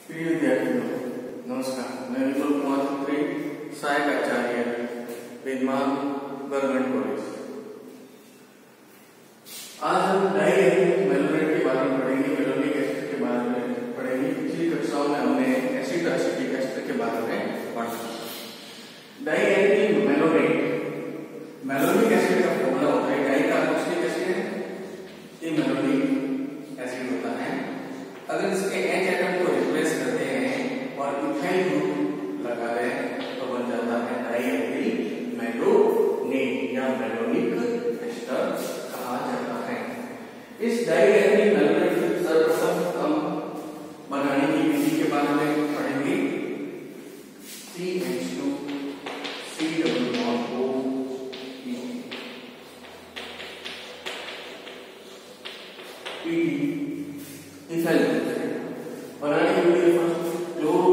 प्रिय विद्यार्थियों, नमस्कार। मैं विपुल कुमार खत्री, सहायक आचार्य, विद्यमान गवर्नमेंट कॉलेज। आज हम डाइएथनिक मैलोनेट के बारे में पढ़ेंगे, मैलोनिक एसिड के बारे में पढ़ेंगे। पिछली कक्षाओं में हमने एसिड एसिटिक एस्टर के बारे में पढ़ा। डाइएथनिक मैलोनेट, मैलोनिक एसिड का फॉर्मूला होता है डाइकार्बोक्सिलिक एसिड, ये मैलोनिक एसिड होता है। अगर इसके H एटम को रिप्लेस करते हैं और इथाइल ग्रुप लगा दें तो बन जाता है डाइएथनिक मैलोनेट या मैलोनिक एस्टर कहा जाता है। इस डाइएथनिक मैलोनेट को सर्वप्रथम हम बनाने की विधि के बारे में पढ़ेंगे। CH2 C double bond O ethyl बनाने के लिए फर्स्ट क्लोरो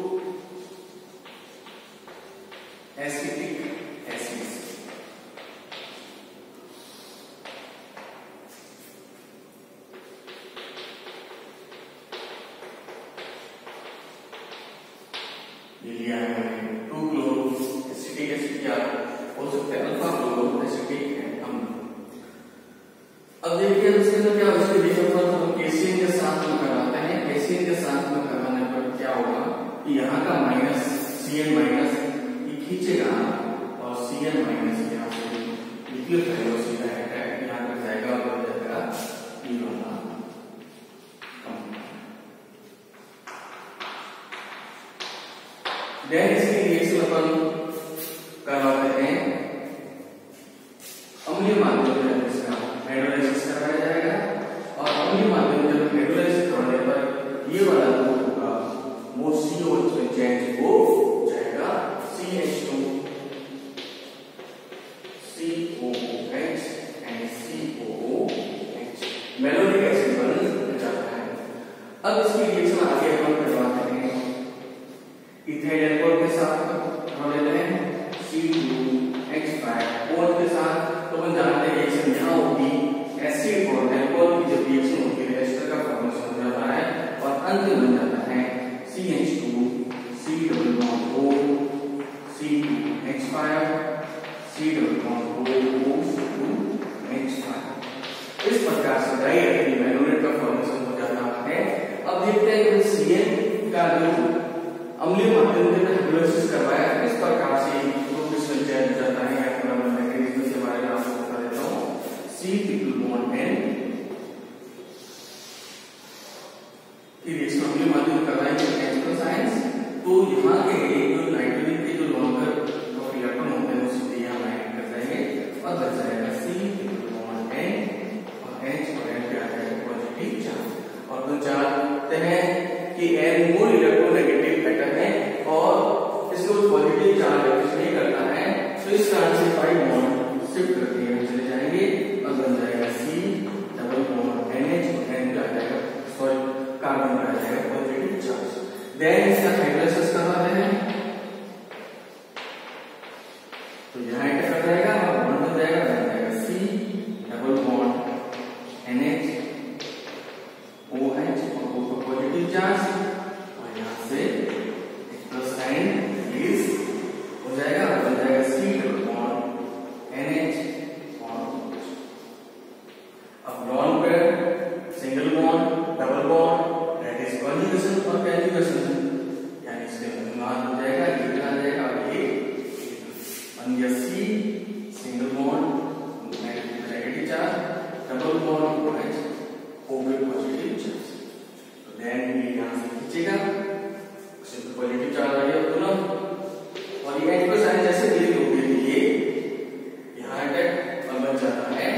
एसिटिक एसिड, लिया है मैंने 2 क्लोरो एसिटिक एसिड या हो सकता है अल्फा क्लोरो एसिटिक अम्ल। अब देखिए इसके अंदर क्या उसके डिफरेंस हम केसीएन के साथ में कराते हैं। केसीएन के साथ में कराने पर क्या होगा कि यहाँ का माइनस Cn माइनस ये खींचेगा और Cn माइनस यहाँ से न्यूक्लियर वेलोसिटी है यहाँ पर जाएगा और बन जाएगा ये वाला देन इसकी रिएक्शन अपन करवाते हैं अम्लीय माध्यम में। इसका हाइड्रोलाइसिस कराया जाएगा और अम्लीय माध्यम जब हाइड्रोलाइसिस करने पर ये वाला ग्रुप होगा वो COH में चेंज हो जाएगा CH2 COOH and COOH malonic acid बन जाता है। अब इसकी रिएक्शन आगे हम करवाते हैं इथाइल अल्कोहल के साथ हम लेते हैं C2H5 OH के साथ। तो हम जानते हैं रिएक्शन यहाँ होगी एसिड और अल्कोहल की जब रिएक्शन होती है एस्टर का फॉर्मेशन हो जाता है और अंत में बन जाता है CH2 C double bond O C2H5 C double bond O O2H5। इस प्रकार से डाइएथनिक मैलोनेट का फॉर्मेशन हो जाता है। अब देखते हैं कि Cn का जो अम्लीय माध्यम में हाइड्रोलाइसिस करवाया इस प्रकार से ग्रुप क्रिस्टल चेंज हो जाता है। या थोड़ा मैं मैकेनिज्म के बारे में आपको बता देता हूं। C ट्रिपल बॉन्ड N की रिएक्शन अम्लीय माध्यम में करवाएंगे केमिकल साइंस। तो यहाँ के जो नाइट्रोजन के जो लोंगर और इलेक्ट्रॉन होते हैं उसे यहाँ ऐड कर देंगे और बच जाएगा C ट्रिपल बॉन्ड N और H और N पे आ जाएगा पॉजिटिव चार्ज। और हम जानते हैं कि N मोर इलेक्ट्रोनेगेटिव एटम है और इसको पॉजिटिव चार्ज नहीं करता है, तो इस कारण से 5 बॉन्ड शिफ्ट करके चले जाएंगे और बन जाएगा C डबल बॉन्ड NH और N का आ जाएगा सॉरी कार्बन का आ जाएगा पॉजिटिव चार्ज। देन इसका हाइड्रोलाइसिस करवाते हैं तो यहाँ क्या कर जाएगा और बॉन्ड बन जाएगा C double bond NH OH और O का पॉजिटिव चार्ज और यहाँ से प्लस साइन रिलीज हो जाएगा और बन जाएगा C डबल बॉन्ड NH और OH। अब lone pair single bond double bond that is conjugation और कॉन्जुगेशन यानी इसके अनुमान हो जाएगा ये बना जाएगा और ये बन गया C single bond negative charge double bond OH O में पॉजिटिव चार्ज। तो देन ये यहाँ से खींचेगा उससे पॉजिटिव चार्ज आ गया दोनों और ये H साइन जैसे डिलीट हो गई ये यहाँ अटैक और बन जाता है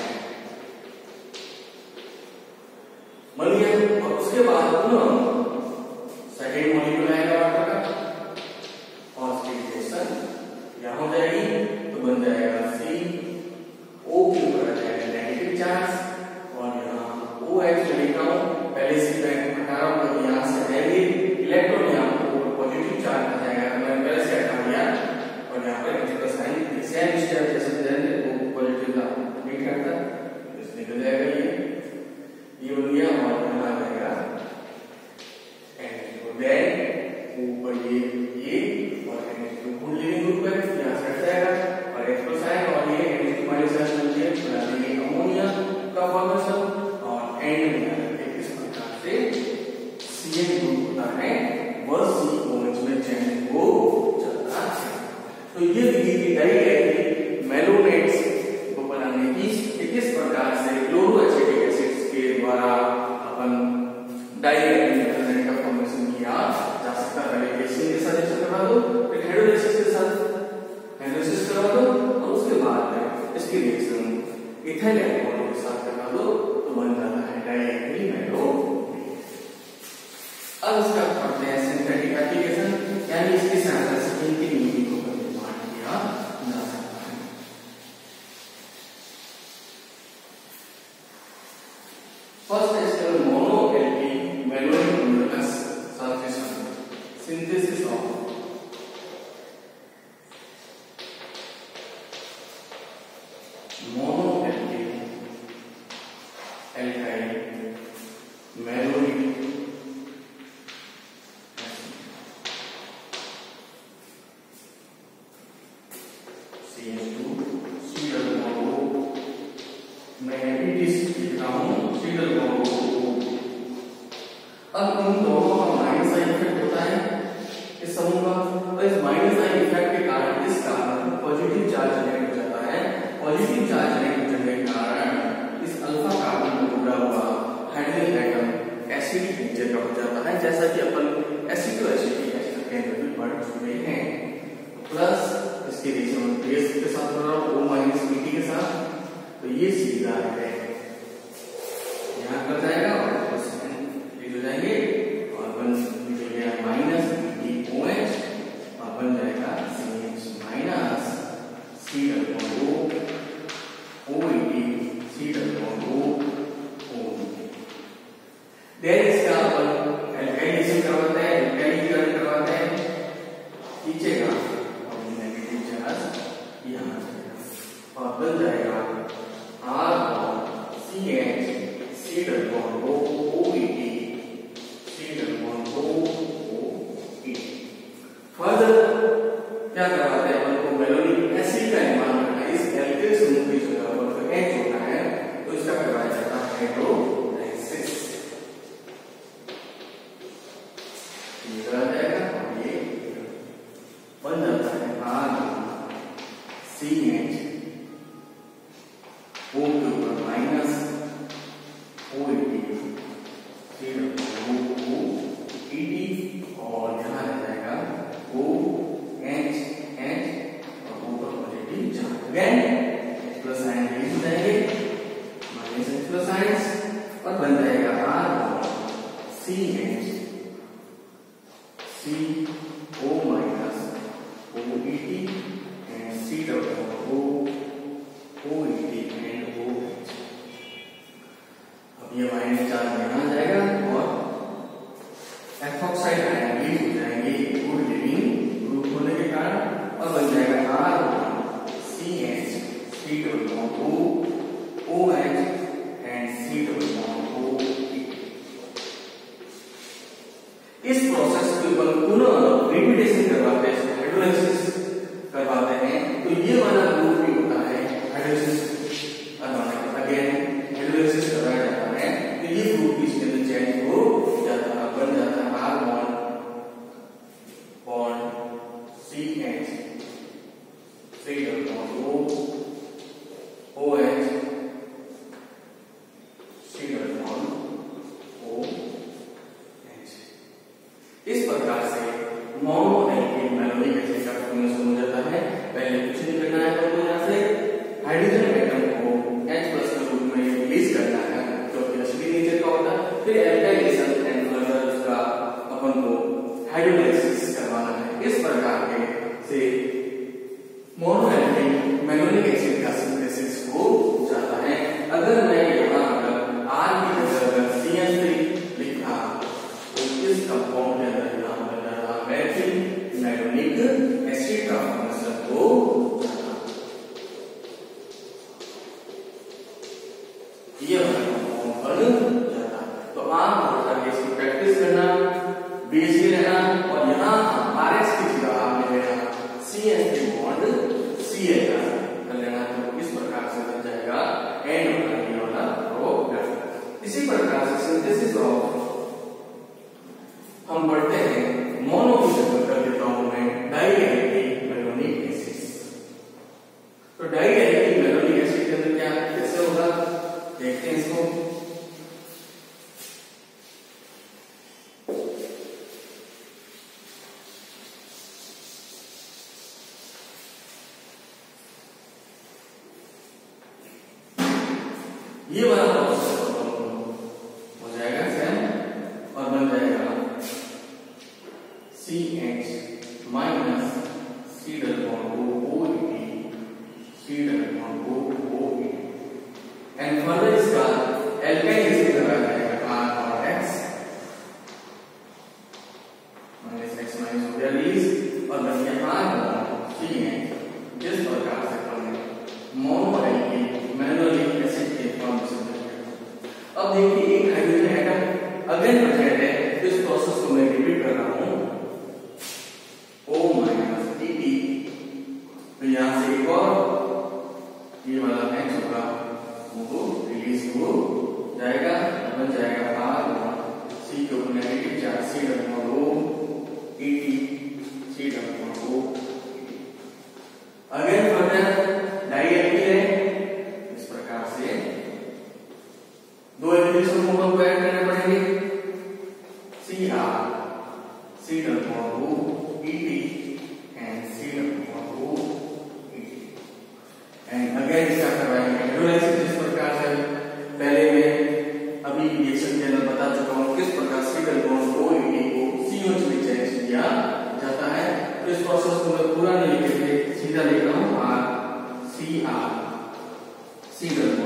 मानिए। और उसके बाद सेकेंड मॉलिक्यूल आएगा वाटर का और उसकी रिएक्शन यहाँ हो जाएगी तो बन जाएगा C O के ऊपर आ जाएगा नेगेटिव चार्ज और यहाँ OH में लिखा हूँ पहले से मैं हटा रहा हूँ तो यहाँ से है इलेक्ट्रॉन यहाँ पर पॉजिटिव चार्ज आ जाएगा। मैंने पहले से हटा दिया और यहाँ पर इसका साइन सेम स्टेप जैसे वो पॉजिटिव था नहीं करता तो निकल जाएगा ये बन गया और यहाँ आ जाएगा फर्स्ट है इसका mono alkene malonic molecular sulphation synthesis of mono alkene alkyl malonic अब इन दोनों का माइनस साइन इफेक्ट होता है इस समूह का, तो इस माइनस साइन इफेक्ट के कारण इस कार्बन पॉजिटिव चार्ज जनरेट हो जाता है। पॉजिटिव चार्ज जनरेट होने के कारण इस अल्फा कार्बन में जुड़ा हुआ हाइड्रोजन एटम एसिडिक नेचर का हो जाता है, जैसा कि अपन एसिडो एसिडिक एस्टर के अंदर भी पढ़ चुके हैं। प्लस इसके रिएक्शन बेस के साथ हो रहा है O- Pt के साथ, तो ये सीधा है यहाँ कर जाएगा और प्लस हो जाएंगे और बन निकलेगा माइनस PtOH और बन जाएगा CH minus C double bond O OET C double bond O then इसका अपन एल्काइलेशन करवाते हैं, एल्काइलीकरण करवाते हैं, नीचे का और नेगेटिव चार्ज यहाँ जाएगा और बन जाएगा R bond CH C double bond O OET further क्या करवाते हैं अपन को मेलोनिक एसिड का निर्माण करना है। इस एल्काइल समूह की जगह पर H होता है तो इसका करवाया जाता है हाइड्रोलाइसिस। ये आ जाएगा और ये बन जाता है RCH O के ऊपर माइनस OET और यहाँ रह जाएगा OH और ऊपर positive charge again plus sign हो जाएंगे माइनस H प्लस साइन और बन जाएगा R CH CO minus OET and C double OET and OH। अब ये माइनस चार्ज यहाँ जाएगा और एथॉक्साइड आयन रिलीज हो जाएंगे गुड लिविंग ग्रुप होने के कारण और बन जाएगा RCH C double bond OH and C double bond OE। इस प्रोसेस के ऊपर पुनः रिपीटेशन करवाते हैं, हाइड्रोलाइसिस करवाते हैं, तो ये वाला ग्रुप भी होता है हाइड्रोलाइसिस करवाने का अगेन हाइड्रोलाइसिस करवाया जाता है, तो ये ग्रुप भी इसके अंदर चेंज हो जाता है, बन जाता है R bond CH C double bond OH C double bond OH। इस प्रकार से मोनो एल्कीन मैलोनिक एसिड का फॉर्मेशन हो जाता है। पहले कुछ नहीं करना है, तो यहाँ से हाइड्रोजन एटम को H प्लस के रूप में रिलीज करना है जो कि एसिडिक नेचर का होता है, फिर एल्काइलेशन एंड फर्दर उसका अपन को हाइड्रोलाइसिस करवाना है। इस प्रकार के से मोनो एल्कीन मैलोनिक एसिड का सिंथेसिस हो जाता है। अगर मैं यहाँ R की जगह CH3 लिखा तो इस कंपाउंड के अंदर नाम बन जाता है मेथिल मैलोनिक एसिड का फॉर्मेशन हो जाता है। ये वाला कंपाउंड बन जाता है। तो आप इसकी प्रैक्टिस करना, बीएससी रहना और यहाँ RS की जगह आपने लेना CH3 बॉन्ड CH कर लेना, तो इस प्रकार से बन जाएगा एंड वाला प्रोडक्ट। इसी प्रकार से सिंथेसिस ऑफ हम पढ़ते हैं मोनो की जगह कर देता हूं मैं डाइएलेक्ट्रिक मैलोनिक एसिड। तो डाइएलेक्ट्रिक मैलोनिक एसिड के अंदर क्या कैसे होगा देखते हैं इसको। ये वाला प्रोसेस हो जाएगा सेम और बन जाएगा CH minus C double bond OET C double bond OE and further इसका एल्काइल एसिड अब देखिए एक हाइड्रोजन एटम अगेन प्रेजेंट है, तो इस प्रोसेस को मैं रिपीट कर रहा हूं, O माइनस Tt, तो यहां से एक और ये वाला नेक्स्ट होगा वो रिलीज हो जाएगा, बन जाएगा R C के ऊपर negative charge C double O Tt C double O। Again further dielectric है, इस प्रकार से दो एलिमेंट्स को ऐड करने पड़ेंगे, Cr C double O Tt and C double O Tt and again इसका करवाएंगे हाइड्रोलाइसिस। इस प्रकार से पहले मैं अभी रिएक्शन के अंदर बता चुका हूं किस प्रकार C डबल O Tt को COH में चेंज किया जाता है। तो इस प्रोसेस को मैं पूरा नहीं लिख के सीधा लिख रहा हूं, R C R C double